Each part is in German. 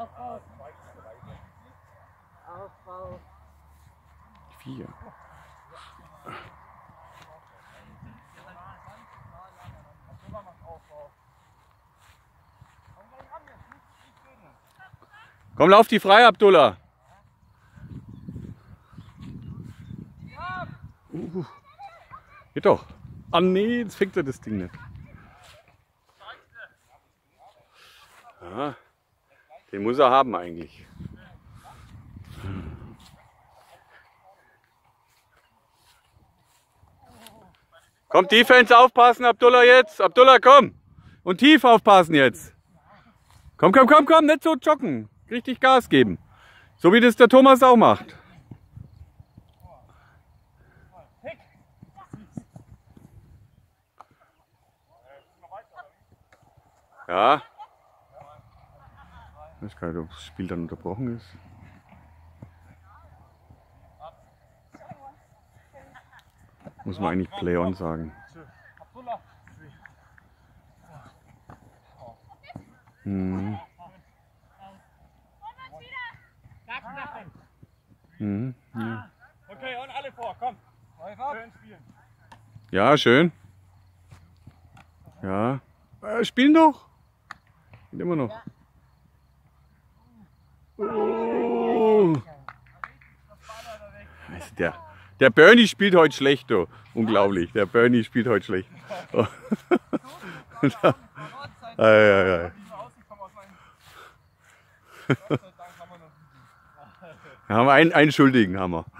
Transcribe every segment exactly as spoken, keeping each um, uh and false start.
Vier. Komm, lauf die frei, Abdullah. Uh, geht doch. Ah nee, jetzt fängt er das Ding nicht. Ja, den muss er haben eigentlich. Komm, Defense aufpassen, Abdullah jetzt. Abdullah, komm. Und tief aufpassen jetzt. Komm, komm, komm, komm, nicht so joggen. Richtig Gas geben. So wie das der Thomas auch macht. Ja. Ich weiß gar nicht, ob das Spiel dann unterbrochen ist. Muss man eigentlich Play-on sagen. Mhm. Mhm. Ja. Okay, und alle vor, komm. Schön spielen. Ja, schön. Ja. Äh, spielen doch. Spielen immer noch. Oh. Also der, der Bernie spielt heute schlecht, du. Unglaublich. Der Bernie spielt heute schlecht. Oh. Ja, ja, ja. Wir haben einen, einen Schuldigen, haben wir.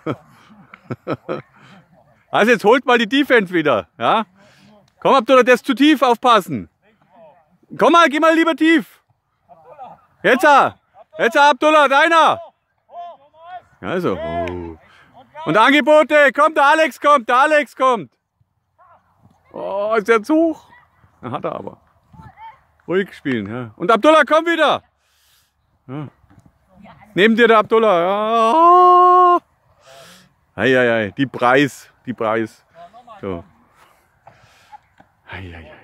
Also jetzt holt mal die Defense wieder. Ja? Komm Abdullah, der ist zu tief, aufpassen. Komm mal, geh mal lieber tief. Jetzt, jetzt Abdullah, deiner. Also. Oh. Und Angebote, kommt, der Alex kommt, der Alex kommt. Oh, ist der zu hoch? Dann hat er aber. Ruhig spielen. Ja. Und Abdullah, komm wieder. Ja. Neben dir der Abdullah. Ja. Ei, ei, ei. Die Preis. Die Preis. So. Ei, ei, ei.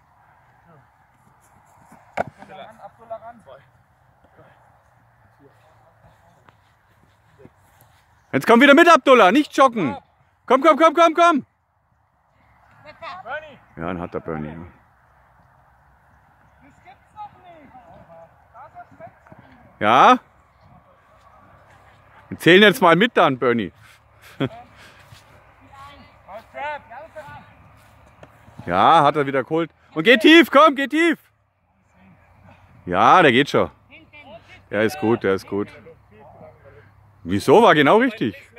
Jetzt komm wieder mit, Abdullah. Nicht joggen. Komm, komm, komm, komm, komm. Ja, dann hat der Bernie. Ja. Ja? Wir zählen jetzt mal mit dann, Bernie. Ja, hat er wieder geholt. Und geh tief, komm, geh tief. Ja, der geht schon. Der ist gut, der ist gut. Wieso? War genau richtig.